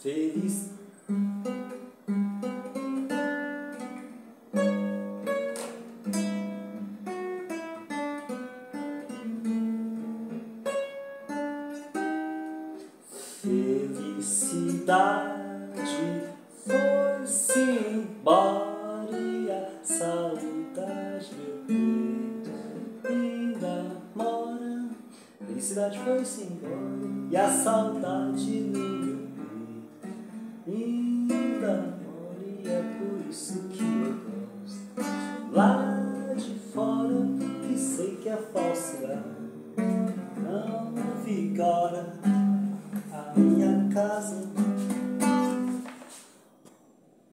feliz. Felicidade foi-se embora e a saudade, meu peito ainda mora. Felicidade foi-se embora e a saudade no meu peito ainda mora. E é por isso que eu gosto lá de fora, porque sei que é falsidade não vigora a minha casa.